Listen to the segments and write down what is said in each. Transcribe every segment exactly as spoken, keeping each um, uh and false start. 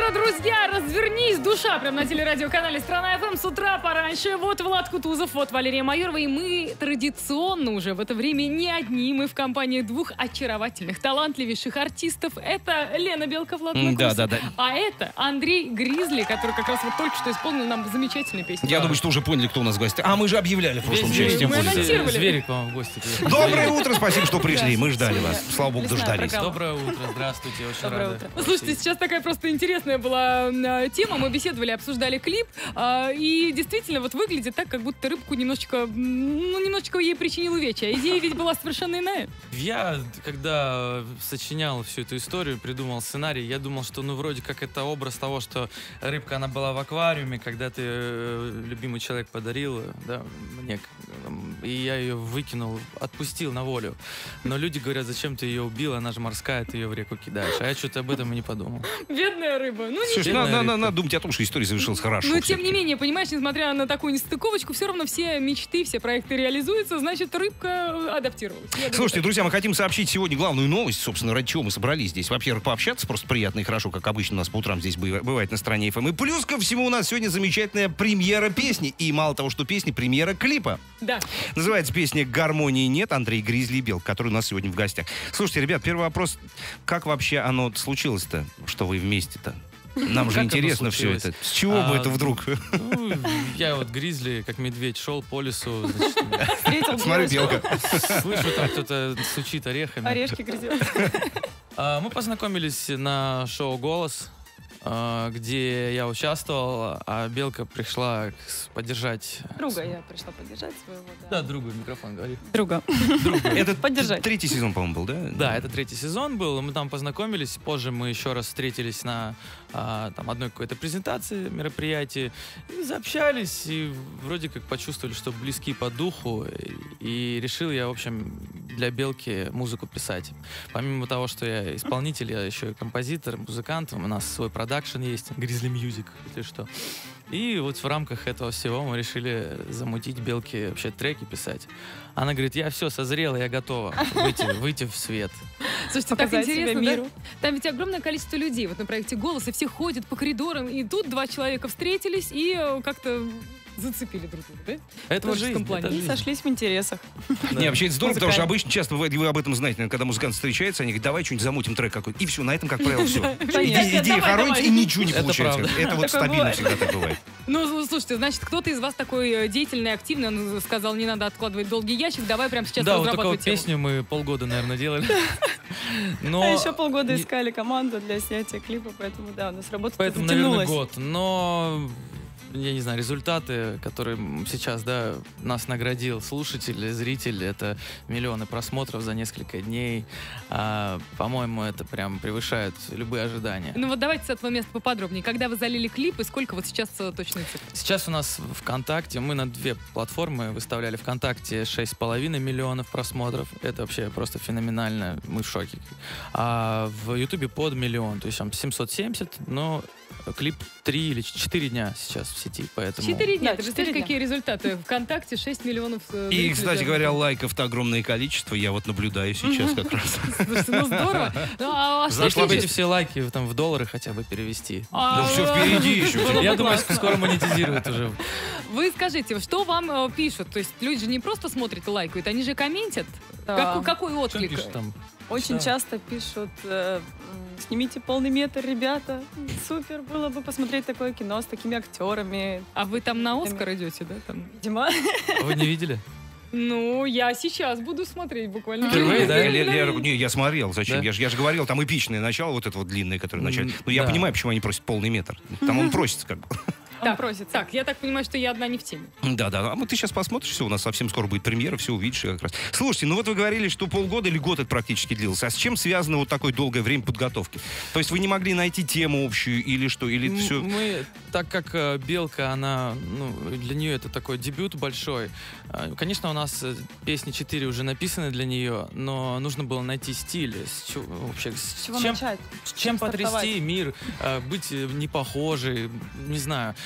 утро, друзья! Развернись, душа! Прямо на телерадиоканале «Страна ФМ» с утра пораньше. Вот Влад Кутузов, вот Валерия Майорова. И мы традиционно уже в это время не одни. Мы в компании двух очаровательных, талантливейших артистов. Это Лена Белка, Влад Макус. Да, да, да. А это Андрей Гризли, который как раз вот только что исполнил нам замечательную песню. Я думаю, что уже поняли, кто у нас в гостях. А мы же объявляли в прошлом части. Мы анонсировали. Зверик вам в гости. Доброе утро, спасибо, что пришли. Мы ждали вас. Слава богу, дождались. Доброе утро, здравствуйте, очень Доброе рады. утро. Слушайте, сейчас такая просто интересная была э, тема. Мы беседовали, обсуждали клип. Э, и действительно, вот выглядит так, как будто рыбку немножечко, ну, немножечко ей причинил увечья. Идея ведь была совершенно иная. Я, когда сочинял всю эту историю, придумал сценарий, я думал, что, ну, вроде как это образ того, что рыбка, она была в аквариуме, когда ты, э, любимый человек, подарил, да, мне, и я ее выкинул, отпустил на волю. Но люди говорят, зачем ты ее убил, она же морская, ты ее в реку кидаешь. А я что-то об этом и не подумал. Бедная рыба. Ну, Слушай, ничего. надо, надо, надо думать о том, что история завершилась хорошо. Но, тем не менее, понимаешь, несмотря на такую нестыковочку, все равно все мечты, все проекты реализуются, значит, рыбка адаптировалась. Я Слушайте, думаю, друзья, мы хотим сообщить сегодня главную новость, собственно, ради чего мы собрались здесь. Во-первых, пообщаться просто приятно и хорошо, как обычно у нас по утрам здесь бывает на стороне эф эм. И плюс ко всему у нас сегодня замечательная премьера песни. И мало того, что песни, премьера клипа. Да. Называется песня «Гармонии нет», Андрей Гризли и Белк, который у нас сегодня в гостях. Слушайте, ребят, первый вопрос. Как вообще оно случилось-то, что вы вместе-то? Нам же Как интересно оно все это. случилось? С чего А, бы это вдруг? Ну, я вот Гризли, как медведь, шел по лесу, значит, Встретил Смотрю, девочку. Белка. слышу, там кто-то сучит орехами. Орешки грызет. А, Мы познакомились на шоу «Голос», а, где я участвовал, а Белка пришла с- поддержать... Друга я пришла поддержать своего. Да, другу микрофон говори. Друга. Это Поддержать. третий сезон, по-моему, был, да? Да, это третий сезон был, мы там познакомились, позже мы еще раз встретились на а, там, одной какой-то презентации, мероприятии, и заобщались, и вроде как почувствовали, что близки по духу, и, и решил я, в общем, для Белки музыку писать. Помимо того, что я исполнитель, я еще и композитор, музыкант, у нас свой продакшн есть, Grizzly Music, если что. И вот в рамках этого всего мы решили замутить Белке вообще треки писать. Она говорит, я все, созрела, я готова выйти, выйти в свет. Слушайте, так Показать себя интересно, да? миру. Там ведь огромное количество людей вот на проекте «Голос», и все ходят по коридорам, и тут два человека встретились и э, как-то зацепили друг друга, да? Это В творческом жизнь, плане. это И жизнь. сошлись в интересах. Не, вообще это здорово, потому что Музыкально. обычно часто бывает, и вы об этом знаете, наверное, когда музыкант встречается, они говорят, давай что-нибудь замутим трек какой-то. И все, на этом, как правило, все. Конечно. Идея Давай, хоронится, давай. и ничего не Это получается. правда. Это вот Такое стабильно бывает. всегда так бывает. Ну, слушайте, значит, кто-то из вас такой э, деятельный, активный, он сказал, не надо откладывать долгий ящик, давай прямо сейчас Да, вот такую разрабатывать тему. песню мы полгода, наверное, делали. Но А еще полгода не- искали команду для снятия клипа, поэтому да, у нас работа Поэтому, наверное, затянулась. год. Но, я не знаю, результаты, которые сейчас, да, нас наградил слушатель, зритель, это миллионы просмотров за несколько дней. А, по-моему, это прям превышает любые ожидания. Ну вот давайте с этого места поподробнее. Когда вы залили клип, и сколько вот сейчас э, точные цифры? Сейчас у нас ВКонтакте, мы на две платформы выставляли ВКонтакте шесть с половиной миллионов просмотров. Это вообще просто феноменально, мы в шоке. А в Ютубе под миллион, то есть там семьсот семьдесят, но клип три или четыре дня сейчас в сети, поэтому... Четыре дня. Да, Ты же четыре смотри, дня. какие результаты. ВКонтакте шесть миллионов э, И, зрителей кстати даже. говоря, лайков-то огромное количество. Я вот наблюдаю сейчас как раз. Слушайте, ну здорово. Ну, а, а что Зашла бы пишет? эти все лайки там в доллары хотя бы перевести. А, Ну все впереди еще. Было бы Я думаю, классно. скоро монетизируют уже. Вы скажите, что вам э, пишут? То есть люди же не просто смотрят и лайкают, они же комментят. Да. Какой, какой Что отклик? пишут там? Очень Да. часто пишут, э, м, снимите полный метр, ребята. Супер было бы посмотреть такое кино с такими актерами. А вы там на Оскар идете, да? Там? Видимо, А вы не видели? Ну, я сейчас буду смотреть буквально. Впервые, да? Ле- Лера, не, я смотрел, зачем? Да? Я же я же говорил, там эпичное начало, вот это вот длинное, которое в начале. М, Ну, я да. понимаю, почему они просят полный метр. Там он просится как бы. он Так, просится. Так, я так понимаю, что я одна не в теме. Да, да. А вот ты сейчас посмотришь, все, у нас совсем скоро будет премьера, все увидишь как раз. Слушайте, ну вот вы говорили, что полгода или год это практически длился. А с чем связано вот такое долгое время подготовки? То есть вы не могли найти тему общую или что? Или М, все... Мы, так как э, Белка, она, ну, для нее это такой дебют большой. Э, Конечно, у нас э, песни четыре уже написаны для нее, но нужно было найти стиль, с чё- вообще, с С чего чем, начать? с чем стартовать? потрясти мир, э, быть э, не похожей, не знаю.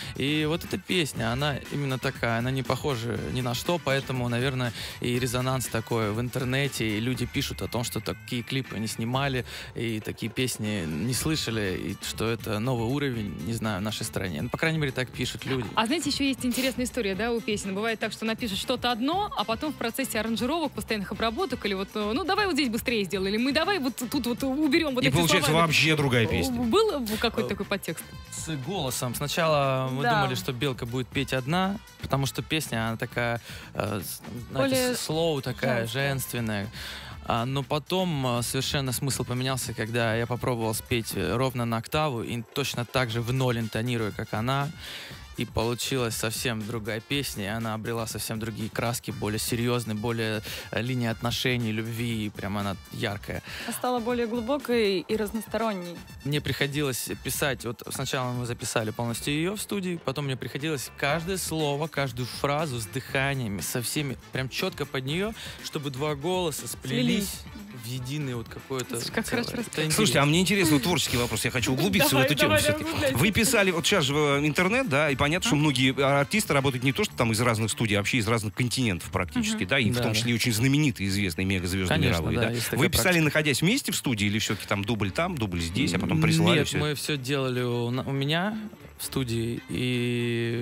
И вот эта песня, она именно такая, она не похожа ни на что, поэтому, наверное, и резонанс такой в интернете, и люди пишут о том, что такие клипы не снимали, и такие песни не слышали, и что это новый уровень, не знаю, в нашей стране. Ну, по крайней мере, так пишут люди. А знаете, еще есть интересная история, да, у песен. Бывает так, что напишешь что-то одно, а потом в процессе аранжировок, постоянных обработок, или вот, ну, давай вот здесь быстрее сделай, или мы давай вот тут вот уберем вот И эти получается слова. вообще другая песня. Был какой-то такой подтекст? С голосом. Сначала мы Да. думали, что Белка будет петь одна, потому что песня, она такая, э, с- Более знаете, слоу такая, женская. женственная. А, но потом а, совершенно смысл поменялся, когда я попробовал спеть э, ровно на октаву и точно так же в ноль интонирую, как она. И получилась совсем другая песня, и она обрела совсем другие краски, более серьезные, более э, линии отношений, любви, и прям она яркая. Она стала более глубокой и разносторонней. Мне приходилось писать, вот сначала мы записали полностью ее в студии, потом мне приходилось каждое слово, каждую фразу с дыханиями, со всеми, прям четко под нее, чтобы два голоса сплелись в единый вот какой-то Слушай, как целое. хорошо Это рассказал. Слушайте, а интересно. мне интересно вот творческий вопрос. Я хочу углубиться Давай, в эту тему давай, все-таки. давай, углубляйся. Вы писали, вот сейчас же в интернет, да, и понятно, что многие артисты работают не то, что там из разных студий, а вообще из разных континентов практически, да, и в Да, том да. числе и очень знаменитые, известные мегазвезды Конечно, мировые, да, да. есть такая Вы писали, практика. находясь вместе в студии, или все-таки там дубль там, дубль здесь, а потом присылали Нет, все? мы все делали у, на- у меня в студии, и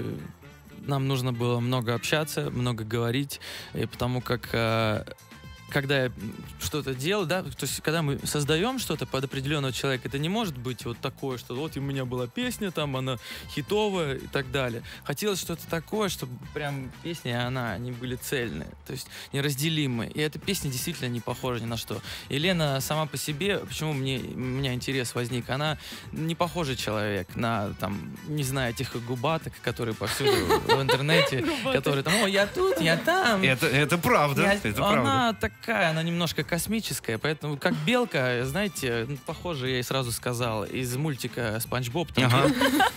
нам нужно было много общаться, много говорить, и потому как э, когда я что-то делаю, да, то есть когда мы создаем что-то под определенного человека, это не может быть вот такое, что вот у меня была песня, там она хитовая и так далее. Хотелось что-то такое, чтобы прям песни, она, они были цельные, то есть неразделимые. И эта песня действительно не похожа ни на что. И Лена сама по себе, почему мне, у меня интерес возник, она не похожий человек на, там, не знаю, тех губаток, которые повсюду в интернете, которые там, о, я тут, я там. Это, это правда, Я- это она правда. такая, она немножко космическая, поэтому как белка, знаете, ну, похоже, я ей сразу сказал, из мультика «Спанч Боб». Там Ага.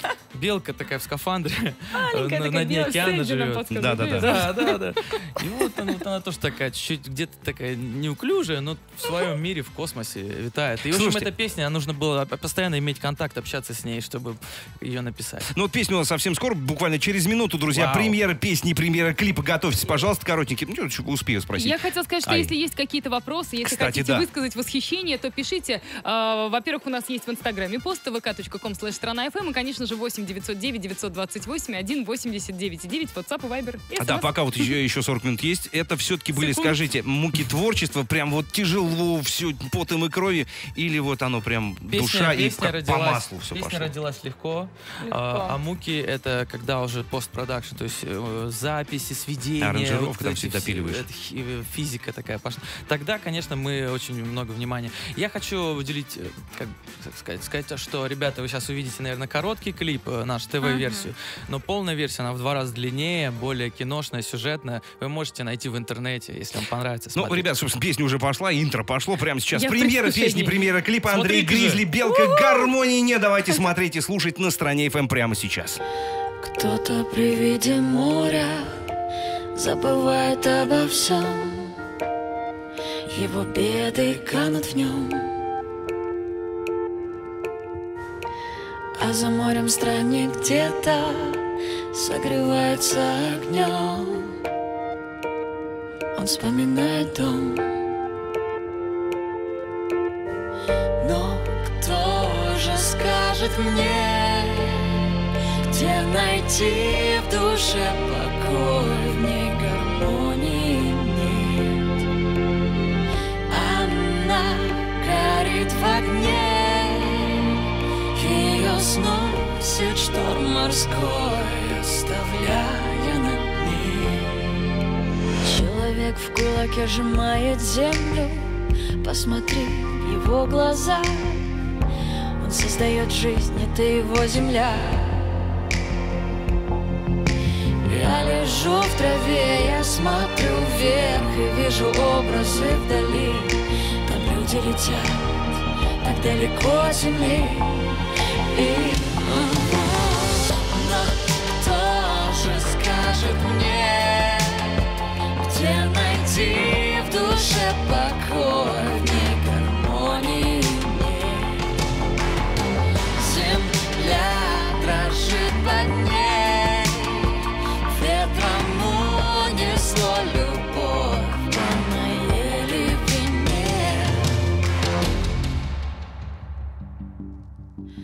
белка такая в скафандре Маленькая на, такая на дне белая, океана Сэнди нам живет. подсказывает. Да-да-да. Да, да, да. И вот она, вот она тоже такая, чуть-чуть где-то такая неуклюжая, но в своем мире, в космосе витает. И, в общем, Слушайте. эта песня, нужно было постоянно иметь контакт, общаться с ней, чтобы ее написать. Ну, вот песня у нас совсем скоро, буквально через минуту, друзья. Вау. Премьера песни, премьера клипа. Готовьтесь, пожалуйста, коротенький. Ну, чуть успею спросить. Я хотела сказать, что Ай. если есть какие-то вопросы, если Кстати, хотите да. высказать восхищение, то пишите. А, во-первых, у нас есть в Инстаграме пост вэ ка точка ком слэш страна эф эм и, конечно же, восемь девятьсот девять девятьсот двадцать восемь один восемьдесят девять девять, WhatsApp и Viber. И Да, эс эм эс. пока вот еще, еще сорок минут есть. Это все-таки были, Секунд. скажите, муки творчества, прям вот тяжело, все потом и крови, или вот оно прям душа и песня как по маслу все песня пошло? родилась легко, Легко. А, а муки это когда уже постпродакшн, то есть э, записи, сведения, Аранжировка там эти все все- допиливаешь. это хи- э, физика такая пошла. Тогда, конечно, мы очень много внимания. Я хочу уделить, э, как так сказать, сказать, что, ребята, вы сейчас увидите, наверное, короткий клип, э, наш ТВ-версию, но полная версия, она в два раза длиннее, более киношная, сюжетная. Вы можете найти в интернете, если вам понравится. Ну, смотреть. ребят, собственно, песня уже пошла, интро пошло прямо сейчас. Я в Премьера предвкушении. песни, премьера клипа. Андрей Смотрите же. Гризли, Белка, гармонии не. Давайте смотреть и слушать на стране эф эм прямо сейчас. Кто-то при виде моря забывает обо всем. Его беды канут в нем. А за морем странник где-то согревается огнем. Он вспоминает дом. Но кто же скажет мне, где найти в душе покой, в ней гармонии нет. Она горит в огне, ее сносит шторм морской, оставляя на дне. Человек в кулаке сжимает землю, посмотри в его глаза. Он создает жизнь, это его земля. Я лежу в траве, я смотрю вверх и вижу образы вдали. Там люди летят так далеко от земли. И но кто же скажет мне, где найти в душе покой, в ней гармонии нет. Земля дрожит под ней.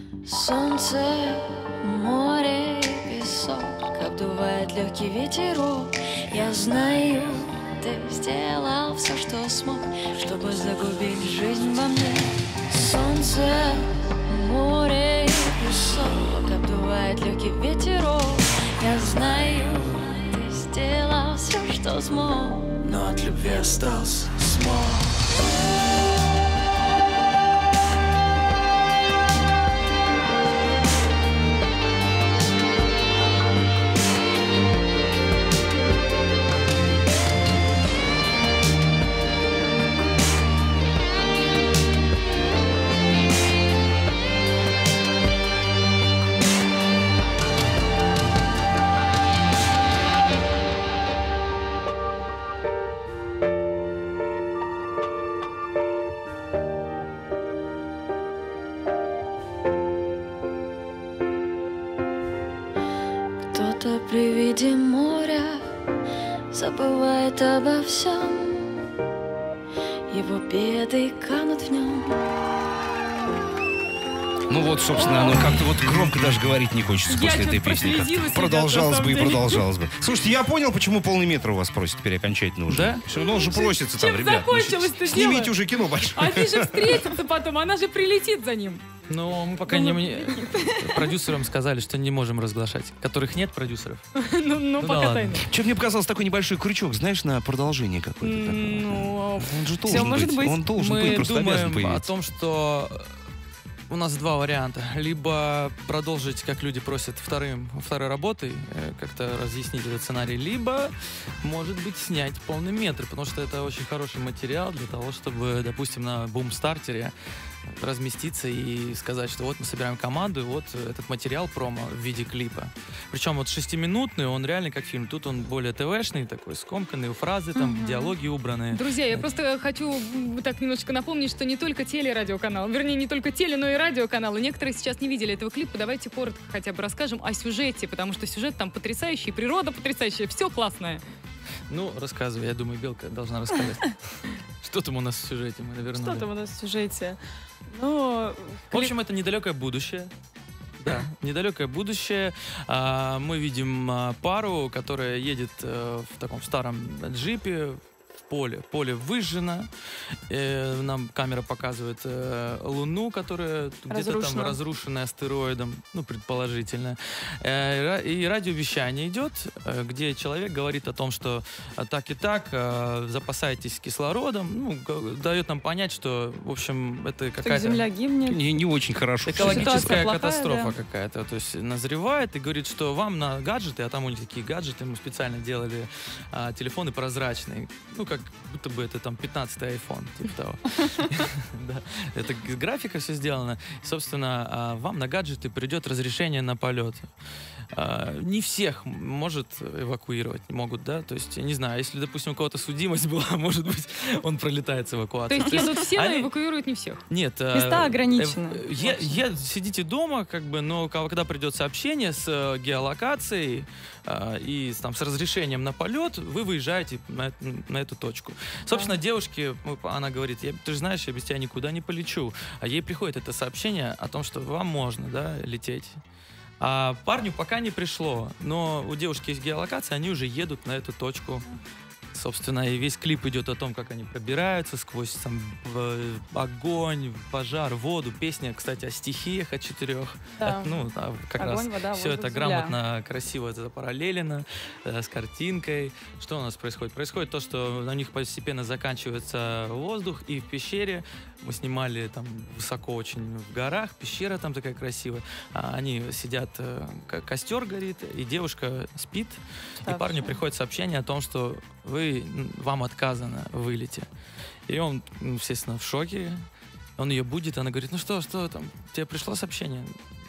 Солнце, море и песок, обдувает легкий ветерок. Я знаю, ты сделал все, что смог, чтобы загубить жизнь во мне. Солнце, море и песок, обдувает легкий ветерок. Я знаю, ты сделал все, что смог, но от любви остался смог. Кто-то при виде моря забывает обо всем, его беды канут в нем. Ну вот, собственно, оно как-то вот громко даже говорить не хочется Я после этой чё-то песни. прослезилась, Продолжалось ребят, на бы и самом деле. продолжалось бы. Слушайте, я понял, почему полный метр у вас просит теперь окончательно уже. Да? Все, ну он же просится там, чем ребят. ну, закончилось-то Снимите дело? уже кино большое. Они же встретятся потом, она же прилетит за ним. Но мы пока не, не- продюсерам сказали, что не можем разглашать. Которых нет продюсеров. Ну, ну, да пока ладно. тайна. Че мне показалось такой небольшой крючок, знаешь, на продолжение какое-то такое. Ну, Он же Всё должен может быть. Он должен Мы быть, просто обязан думаем о появиться. том, что у нас два варианта. Либо продолжить, как люди просят, вторым, второй работой, э, как-то разъяснить этот сценарий, либо, может быть, снять полный метр, потому что это очень хороший материал для того, чтобы, допустим, на бум-стартере разместиться и сказать, что вот мы собираем команду, и вот этот материал промо в виде клипа. Причем вот шестиминутный, он реально как фильм. Тут он более ТВшный, такой скомканный, фразы там, Мгм. диалоги убраны. друзья, я просто хочу м, так немножечко напомнить, что не только телерадиоканал, вернее, не только теле, но и радиоканалы. Некоторые сейчас не видели этого клипа. Давайте коротко хотя бы расскажем о сюжете, потому что сюжет там потрясающий, природа потрясающая, все классное. Ну, рассказывай, я думаю, Белка должна рассказать. Что там у нас в сюжете, мы наверное. Что там у нас в сюжете? Ну, В общем, это недалекое будущее. Да, недалекое будущее. А, мы видим а, пару, которая едет э, в таком старом джипе в поле. Поле выжжено. Э, нам камера показывает э, Луну, которая где-то там Разрушена. разрушенная астероидом, ну, предположительно. Э, и радиовещание идет, э, где человек говорит о том, что а, так и так, э, запасайтесь кислородом. Ну, г- дает нам понять, что, в общем, это так какая-то... земля гибнет. Не, не очень хорошо. Экологическая Ситуация плохая, катастрофа да. какая-то, то есть назревает и говорит, что вам на гаджеты, а там у них такие гаджеты, мы специально делали а, телефоны прозрачные, ну как будто бы это там пятнадцатый айфон, типа того. Да. Это из графика все сделано. Собственно, а, вам на гаджеты придет разрешение на полет. А, Не всех может эвакуировать, могут, да, то есть, я не знаю, если, допустим, у кого-то судимость была, может быть, он пролетает с То эвакуацией. есть едут все, но они- эвакуируют не всех. Нет. э, Места ограничены. э, е- е- сидите дома, как бы, но ко- когда придет сообщение с э, геолокацией э, и с, там, с разрешением на полет, вы выезжаете на, эт- на эту точку. Собственно, девушке, ну, она говорит, я, ты же знаешь, я без тебя никуда не полечу. А ей приходит это сообщение о том, что вам можно, да, лететь. А парню пока не пришло, но у девушки есть геолокация, они уже едут на эту точку. Собственно, и весь клип идет о том, как они пробираются сквозь там, в- огонь, пожар, воду. Песня, кстати, о стихиях, о четырех. Да. От- ну, да, как Огонь, раз вода, все воздух, это земля. грамотно, красиво это параллелено, э, с картинкой. Что у нас происходит? Происходит то, что на них постепенно заканчивается воздух, и в пещере мы снимали там высоко очень в горах, пещера там такая красивая. А они сидят, э, ко- костер горит, и девушка спит, и Уставшая. парню приходит сообщение о том, что вы, м, вам отказано в вылете. И он, ну, естественно, в шоке. Он ее будет, она говорит, ну что, что там, тебе пришло сообщение?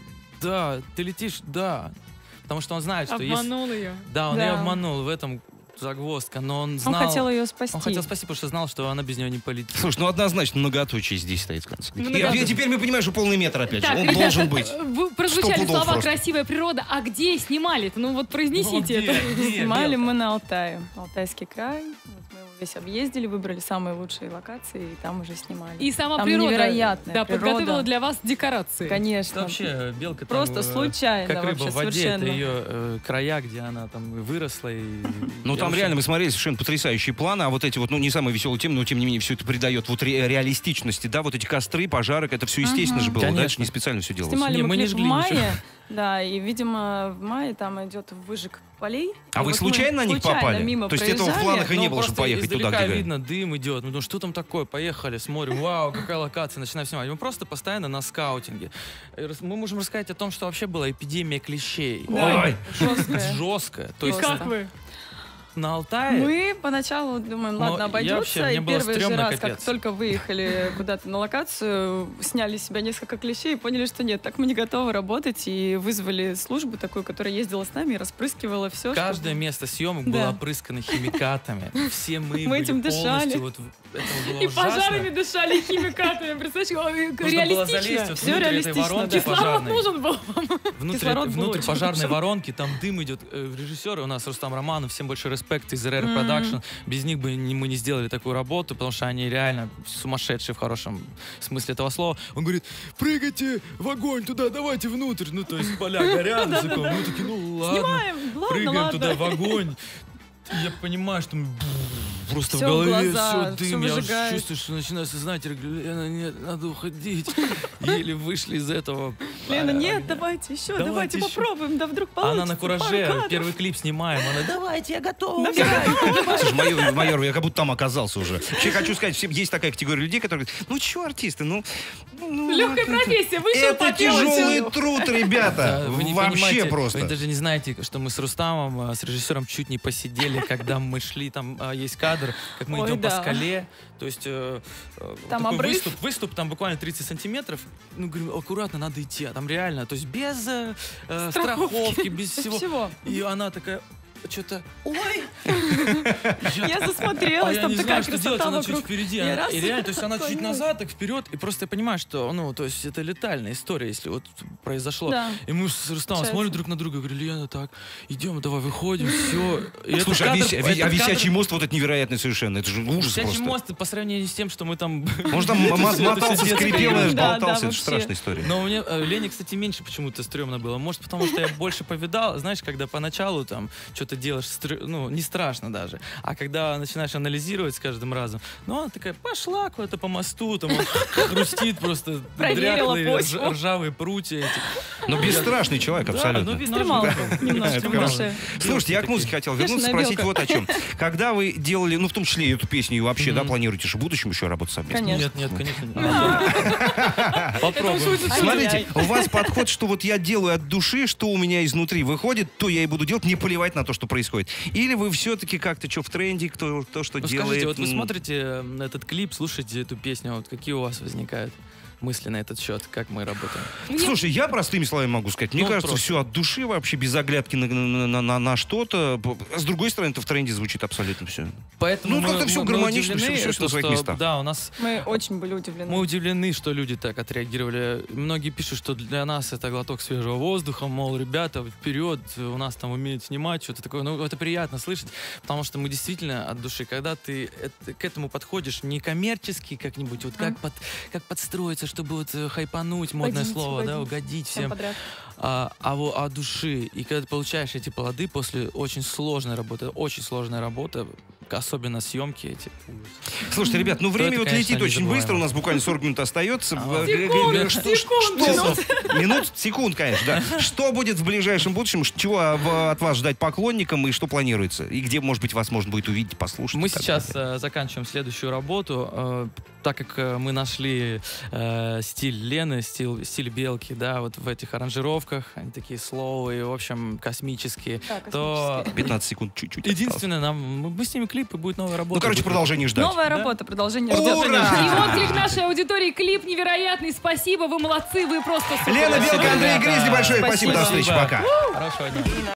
Да, ты летишь? Да. Потому что он знает, что есть... Обманул ее. Да, он Да. ее обманул, в этом загвоздка, но он Он знал... хотел ее спасти. Он хотел спасти, потому что знал, что она без него не полетит. Слушай, ну однозначно многоточие здесь стоит в конце. И, Многоточие. и теперь мы понимаем, что полный метр опять Так, же. Он ребята, должен быть. вы- прозвучали Сто пудов слова просто. «красивая природа», а где снимали-то? Ну вот произнесите Ну, где? это. Где? Снимали Белка? мы на Алтае. Алтайский край. Вот мы его весь объездили, выбрали самые лучшие локации и там уже снимали. И сама Там природа, невероятная да, природа. подготовила для вас декорации. Конечно. Это вообще белка там, Просто э, случайно как рыба вообще в воде, совершенно. это ее э, края, где она там выросла. И, Ну, я там вообще- реально мы смотрели совершенно потрясающие планы, а вот эти вот, ну, не самые веселые темы, но тем не менее все это придает вот ре- реалистичности, да, вот эти костры, пожары, это все естественно же было, да, это Конечно. же не специально все делалось. Снимали Не, мы мы не клип в жгли мае, ничего. да, и, видимо, в мае там идет выжиг полей. А И вы вот мы случайно на них случайно попали? мимо То есть этого в проезжали. планах и не Ну, было, чтобы просто поехать туда, издалека где... видно, дым идет. Ну, ну, что там такое? Поехали, смотрим, вау, какая локация, начинаем снимать. Мы просто постоянно на скаутинге. И рас- Мы можем рассказать о том, что вообще была эпидемия клещей. Да, Ой. жесткая. Жесткая. То есть Как вы? на Алтае... Мы поначалу думаем, Но ладно, я обойдется. вообще- мне И было первый же стрёмно, раз, как капец. только выехали куда-то на локацию, сняли с себя несколько клещей и поняли, что нет, так мы не готовы работать. И вызвали службу такую, которая ездила с нами и распрыскивала все. Каждое место съемок Да. было опрыскано химикатами. Все мы, Мы были этим дышали. полностью... Вот, это было И ужасно. пожарами дышали, и химикатами. Представляешь, ой, Нужно было залезть реалистично. вот Всё внутрь этой реалистично, воронки да. Кислород пожарной. нужен был. Внутрь, Кислород этой- был внутрь очень пожарной нужен. воронки, там дым идет. Э, Режиссер у нас Рустам Романов, всем большой респект из эр эр Мгм. Production. Без них бы не- мы не сделали такую работу, потому что они реально сумасшедшие в хорошем смысле этого слова. Он говорит, прыгайте в огонь туда, давайте внутрь. Ну, то есть поля горят, мы такие, ну ладно, Снимаем, ладно, прыгаем ладно. туда в огонь. И я понимаю, что просто Всё в в голове глаза, все дым, всё я уже выжигает. чувствую, что начинаю сознать, я говорю, Лена, нет, надо уходить. Еле вышли из этого. Лена, А, нет, а, давайте еще, Давайте давайте, еще. попробуем, да вдруг А получится. она на пару кураже, кадров. первый клип снимаем, она, давайте, я готова. Слушай, майор, майор, я как будто там оказался уже. Вообще хочу сказать, всем- есть такая категория людей, которые говорят, ну что артисты, ну... ну, Легкая это- профессия, вышел, Это попел, и тяжелый всё. труд, ребята. Да, вы не Вообще понимаете, просто. Вы даже не знаете, что мы с Рустамом, э, с режиссером чуть не посидели, когда мы шли, там э, есть кадр, как мы Ой, идем по да. скале, то есть э, э, Там такой обрыв. выступ, выступ там буквально тридцать сантиметров, ну, говорю, аккуратно, надо идти, а там реально, то есть без э, э, страховки, без Без всего. всего. И она такая, что-то, ой, Я а засмотрелась, я там не такая знаю, что делать, красота она чуть вокруг. впереди, Я она- раз и реально, то есть она чуть отклонилась. назад, так вперед, и просто я понимаю, что, ну, то есть это летальная история, если вот произошло. Да. И мы с Рустамом Получается. смотрим друг на друга, говорю, Лена, так, идем, давай выходим, все. Слушай, а, вис- а ви- а висячий мост вот это невероятный совершенно. Это же ужас Висячий просто. мост по сравнению с тем, что мы там... Может, там мо- всё- мотался, это всё скрипел, детское. Да, болтался. да, Это же вообще. страшная история. Но мне э, Лене, кстати, меньше почему-то стрёмно было. Может, потому что я больше повидал. Знаешь, когда поначалу там что-то делаешь, стрё- ну, не страшно даже. А когда начинаешь анализировать с каждым разом, ну, она такая, пошла куда-то по мосту, там, он хрустит просто Проверила дряхлые почву. рж- ржавые прутья эти. Но бесстрашный человек, Да, абсолютно. ну, видно, Экстремалка уже- немножко Это в хорошо. душе. Слушайте, я к музыке хотел вернуться, Бешеная спросить белка. вот о чем. Когда вы делали, ну, в том числе и эту песню, и вообще, да, планируете же в будущем еще работать совместно? Конечно. Нет, нет, конечно. нет. Попробуем. шутит. Смотрите, у вас подход, что вот я делаю от души, что у меня изнутри выходит, то я и буду делать, не плевать на то, что происходит. Или вы все-таки как-то что в тренде, кто то, что Ну, делает. скажите, вот вы м, смотрите э, этот клип, слушаете эту песню, вот какие у вас возникают мысли на этот счет, как мы работаем? Слушай, я простыми словами могу сказать. Мне Ну, кажется, просто. все от души вообще, без оглядки на, на, на- на- на что-то. С другой стороны, это в тренде звучит абсолютно все. Поэтому Ну, мы- как-то всё мы- мы гармонично, удивлены, всё- всё то, на своих что, местах. Да, у нас Мы очень были удивлены. мы удивлены, что люди так отреагировали. Многие пишут, что для нас это глоток свежего воздуха, мол, ребята, вперед, у нас там умеют снимать, что-то такое. Ну, это приятно слышать, потому что мы действительно от души, когда ты это- к этому подходишь не коммерчески как-нибудь, вот как, под, как подстроиться, чтобы вот э, хайпануть, модное Угодить, слово, да, угодить. угодить Всем всем. подряд. А, а во- от души. И когда ты получаешь эти плоды после очень сложной работы, очень сложная работа, особенно съемки эти. Слушайте, ребят, ну То время это, вот конечно, летит очень незабываемо. быстро, у нас буквально сорок минут остается. Ага. Э, г- Секунд, г- что- секунд, что- минут. Минут, секунд, конечно, да. Что будет в ближайшем будущем, ш- чего а, от вас ждать поклонникам и что планируется? И где, может быть, вас можно будет увидеть, послушать? Мы и так сейчас далее? э, заканчиваем следующую работу, э, так как э, мы нашли э, стиль Лены, стиль, стиль Белки, да, вот в этих аранжировках, они такие словые, в общем, космические, Да, то космические. пятнадцать секунд чуть-чуть осталось. единственное, нам, мы, мы снимем клип, и будет новая работа. Ну, короче, Будет- продолжение ждать. Новая Да? работа, продолжение Ура! ждет. И вот для нашей аудитории клип невероятный. Спасибо, вы молодцы, вы просто супер. Лена Белка, Андрей Гризли, большое спасибо, Спасибо. до встречи, пока. Хорошего дня.